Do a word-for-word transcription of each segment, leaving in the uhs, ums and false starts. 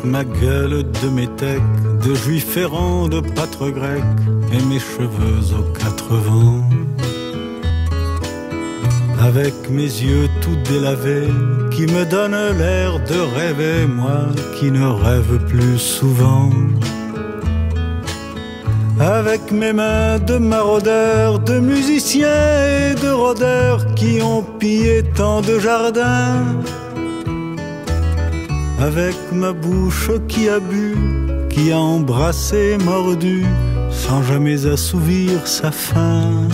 ma gueule de métèque, de juif errant, de pâtre grec, et mes cheveux aux quatre vents. Avec mes yeux tout délavés, qui me donnent l'air de rêver, moi qui ne rêve plus souvent. Avec mes mains de maraudeurs, de musiciens et de rôdeurs, qui ont pillé tant de jardins. Avec ma bouche qui a bu, qui a embrassé, mordu, sans jamais assouvir sa faim.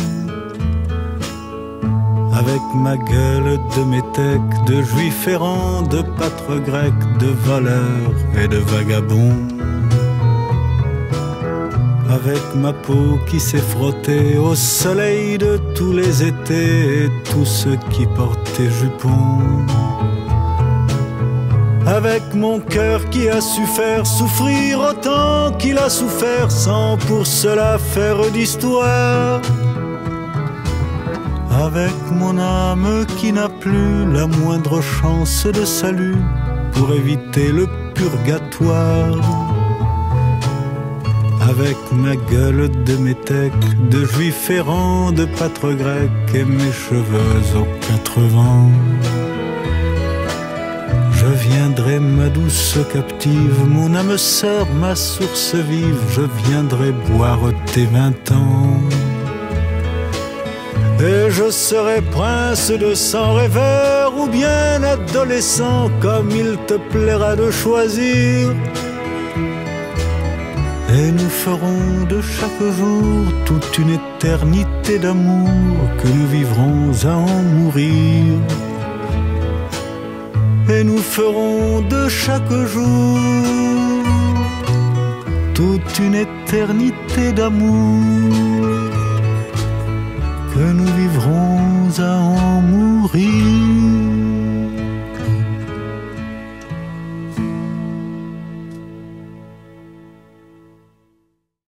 Avec ma gueule de métèque, de juif errant, de pâtre grec, de voleur et de vagabond. Avec ma peau qui s'est frottée au soleil de tous les étés et tous ceux qui portaient jupons. Avec mon cœur qui a su faire souffrir autant qu'il a souffert sans pour cela faire d'histoire. Avec mon âme qui n'a plus la moindre chance de salut pour éviter le purgatoire. Avec ma gueule de métèque, de juif errant, de pâtre grec, et mes cheveux aux quatre vents. Je viendrai, ma douce captive, mon âme sœur, ma source vive, je viendrai boire tes vingt ans. Et je serai prince de sang rêveur ou bien adolescent, comme il te plaira de choisir. Et nous ferons de chaque jour toute une éternité d'amour que nous vivrons à en mourir. Et nous ferons de chaque jour toute une éternité d'amour que nous vivrons à en mourir.